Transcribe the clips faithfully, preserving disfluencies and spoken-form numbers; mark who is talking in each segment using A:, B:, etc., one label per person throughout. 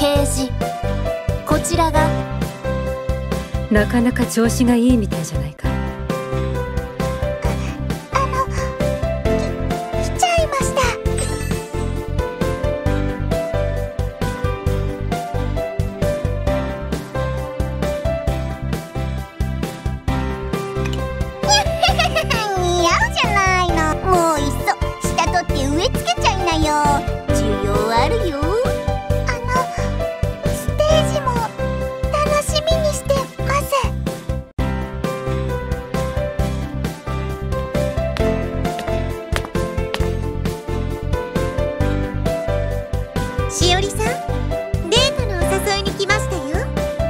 A: 掲示、こちらが。
B: なかなか調子がいいみたいじゃないか。
C: あの、き、来ちゃいました。似合うじゃないの。もういっそ下取って植え付けちゃいなよ。需要あるよ。あの、ステージも楽しみにしてます。しおりさん、デートのお誘いに来ましたよ。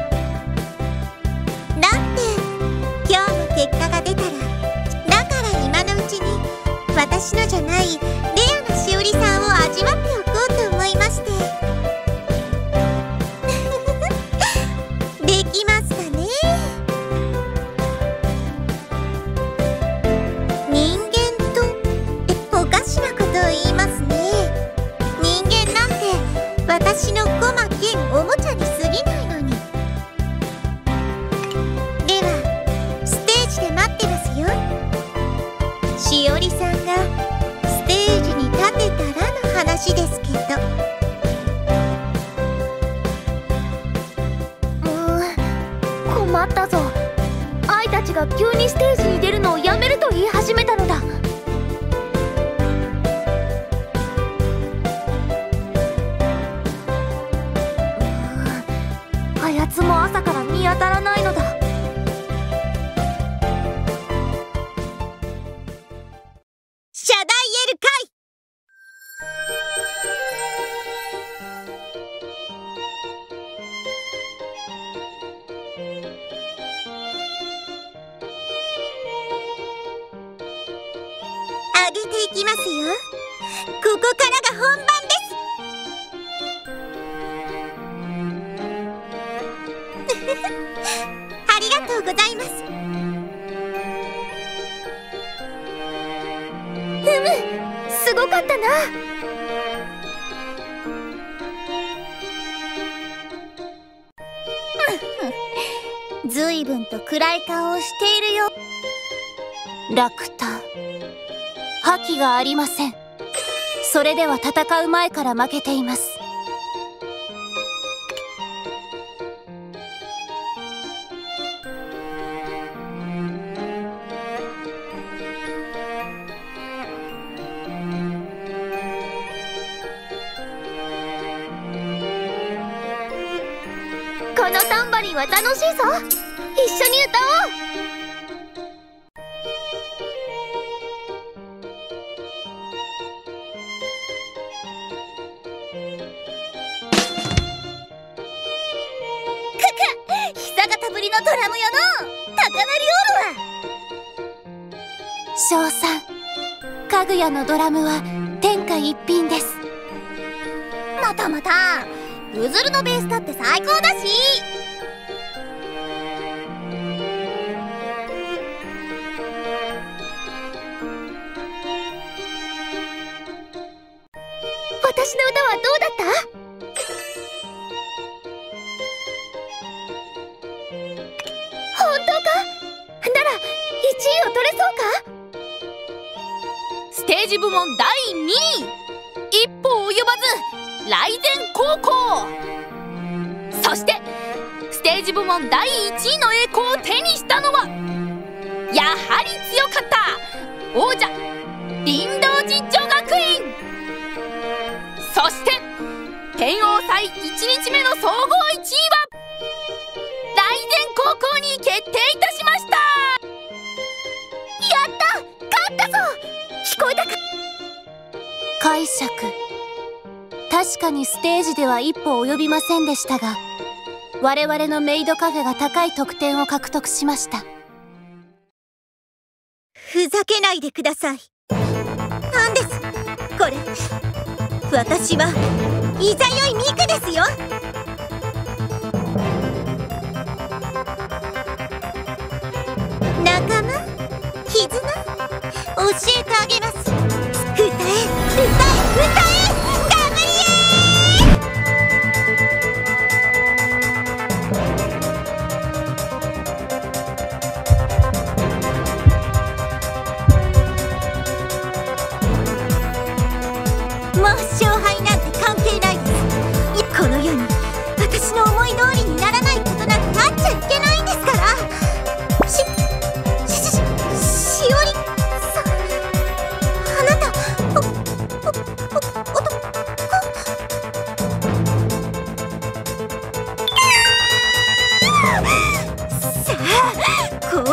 C: だって今日の結果が出たら、だから今のうちに私のじゃないレアなしおりさんを味わっておこうと思いまして。できますかね。人間とえおかしなことを言いますね。人間なんて私のコマ兼おもちゃに過ぎないのに。ではステージで待ってますよ。しおりさんがステージに立てたらの話ですけど。
D: うーん、困ったぞ。愛たちが急にステージに出るのをやめると言い始めたのだ。あやつも朝から見当たらないのだ。
C: シャダイエル会。上げていきますよ。ここからが本番です。ありがとうございます。
D: うむ、すごかったな。
C: ずいぶんと暗い顔をしているよ。
A: 落胆、覇気がありません。それでは戦う前から負けています。
D: このタンバリンは楽しいぞ。一緒に歌おう。
C: 久方ぶりのドラムよの。高鳴りおるわ。
A: 賞賛、かぐやのドラムは天下一品です。
C: またまた、ゆずるのベースだって最高だし。
D: 私の歌はどうだった？本当か？ならいちいを取れそうか？
A: ステージ部門だいにい、一歩及ばず雷電高校。そしてステージ部門だいいちいの栄光を手にしたのは、やはり強かった王者林道寺女学院。そして天王祭いちにちめの総合いちいは雷電高校に決定いたしました。
D: やった！勝ったぞ！聞こえたか？
A: 解釈、確かにステージでは一歩及びませんでしたが、我々のメイドカフェが高い得点を獲得しました。
C: ふざけないでください。なんですこれ。私はいざよいミクですよ。仲間、絆、教えてあげます。歌え、歌え、歌え、ガブリエー！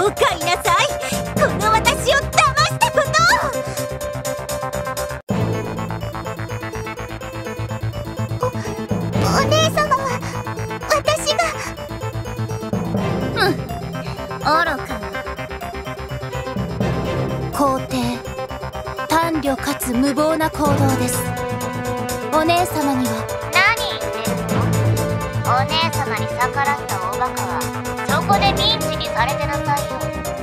C: おかいなさい、この私を騙したこと。お、お姉様は私が。
D: うん、愚かな。皇帝、短慮かつ無謀な行動です。お姉様には。
C: 何言ってるの？お姉様に逆らったおバカはそこでミンチにされてなさいよ。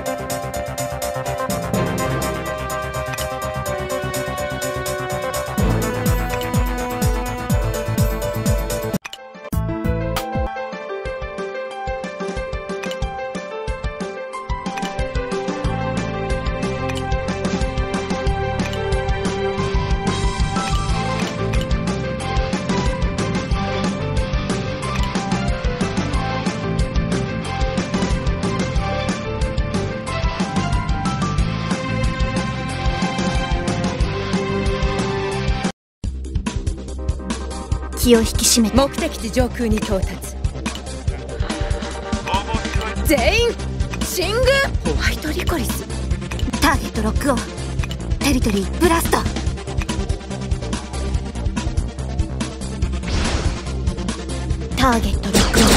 D: 気を引き締めて。
B: 目的地上空に到達。全員進軍。ホワイトリコリス。
D: ターゲットロックオン。テリトリーブラスト。ターゲットロックオン。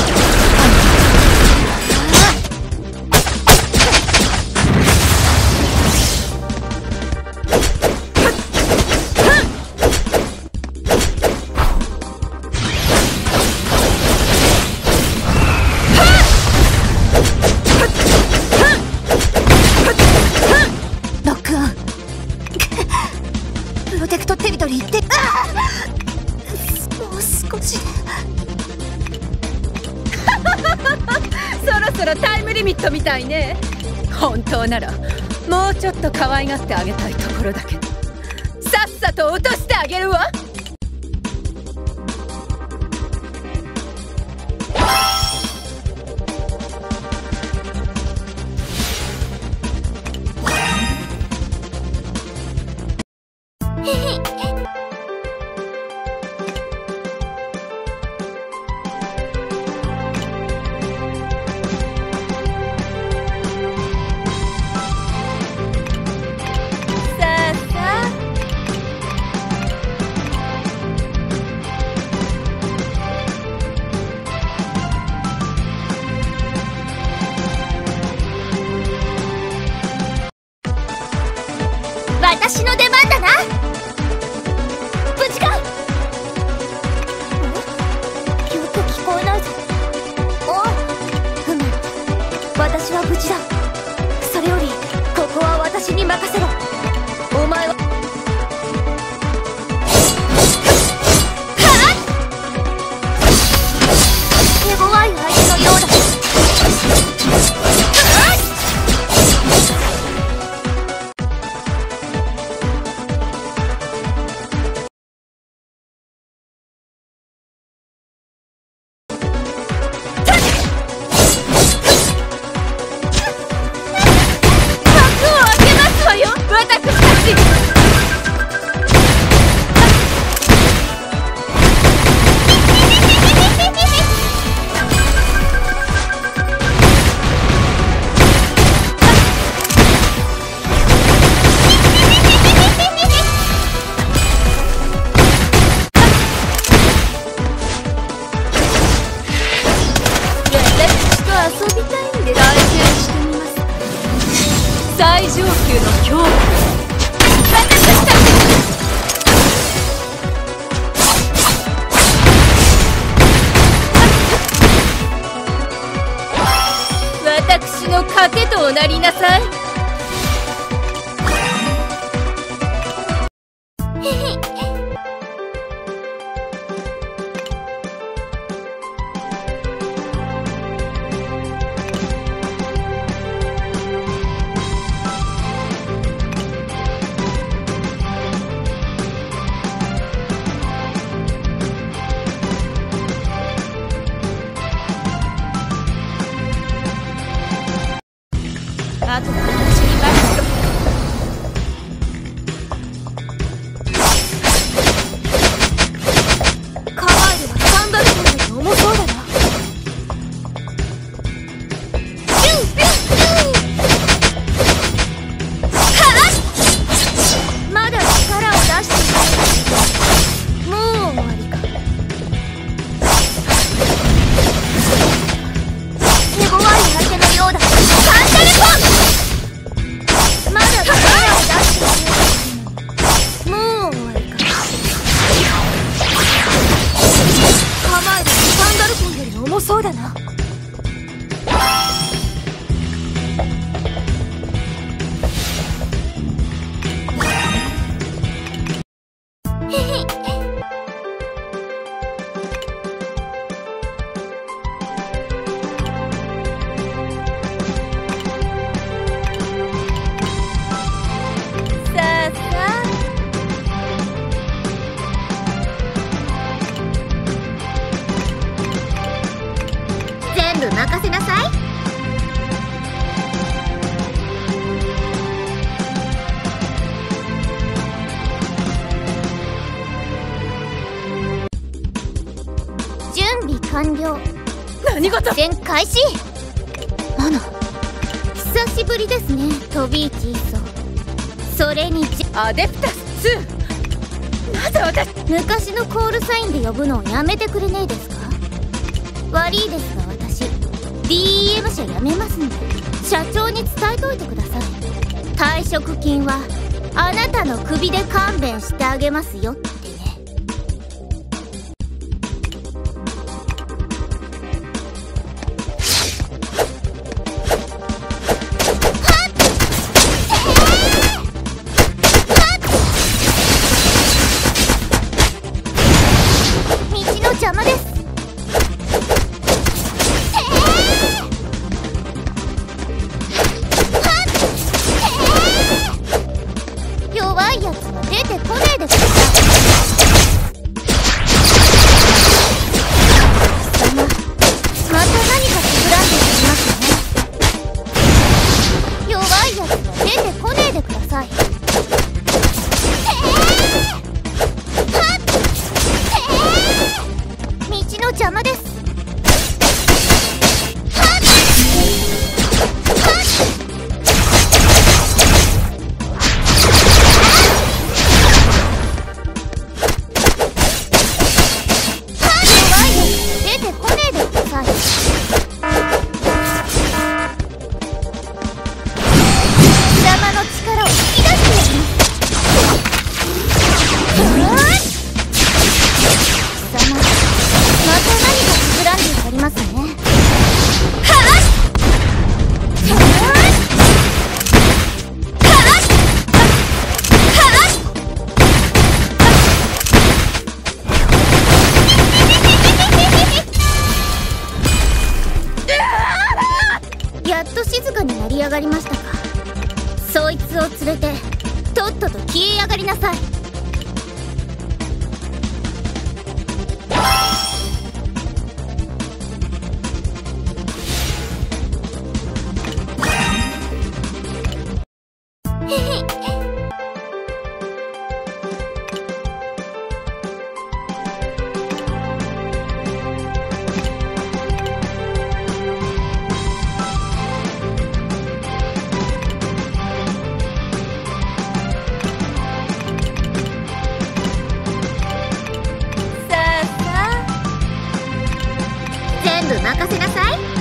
D: プロテクトテリトリーって。もう少し。
B: そろそろタイムリミットみたいね。本当ならもうちょっと可愛がってあげたいところだけど、さっさと落としてあげるわ。
D: 私の出番だな。無事か？よく聞こえないぞ。おう、ふむ、私は無事だ。それよりここは私に任せろ。お前は手強い相手のようだ。遊びたいんで体験してみます。最上級の恐怖。私の糧となりなさい。あともそうだな。
C: 任せなさい。準備完了。
B: 何事？
C: 全開始。マナ、久しぶりですね、トビーチ一層。それにじ
B: アデプタスツー。なぜ私
C: 昔のコールサインで呼ぶのをやめてくれねえですか。悪いですが私 ディーイーエム 社辞めますんで社長に伝えといてください。退職金はあなたの首で勘弁してあげますよってね。道の邪魔です。弱いやつは出てこねえでください。貴様、また何か企んでいますね。弱いやつは出てこねえでください。道の邪魔です。やっと静かになり上がりましたか。そいつを連れてとっとと消えやがりなさい。全部任せなさい。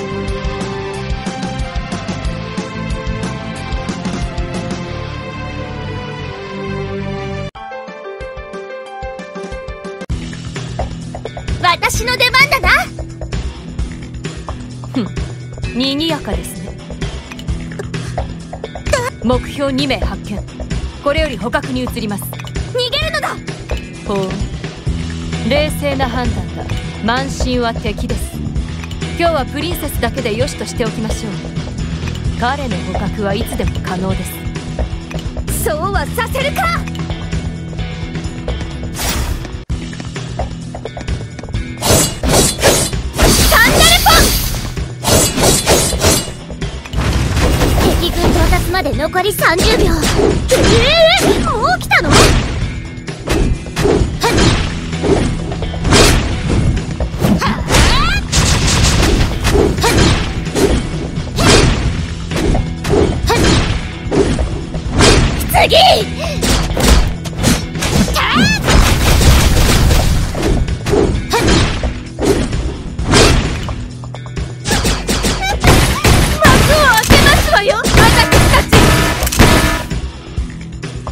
C: 私の出番だな。
B: ふん、にぎやかですね。目標にめい発見。これより捕獲に移ります。
C: 逃げるのだ。
B: ほう、冷静な判断だ。慢心は敵です。今日はプリンセスだけでよしとしておきましょう。彼の捕獲はいつでも可能です。
C: そうはさせるか。サンダルポン。敵軍到達まで残りさんじゅうびょう。ええー、もう来たの？次！幕を開けますわよ、私たち。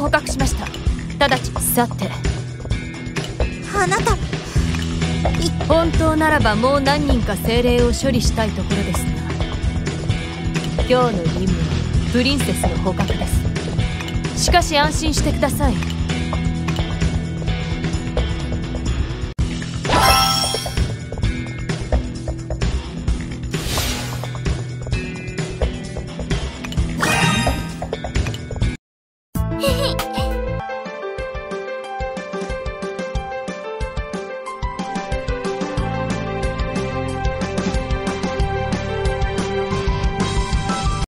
B: 捕獲しました。直ちさて、
C: あなた
B: 本当ならばもう何人か精霊を処理したいところですが、今日の任務はプリンセスの捕獲です。しかし安心してください。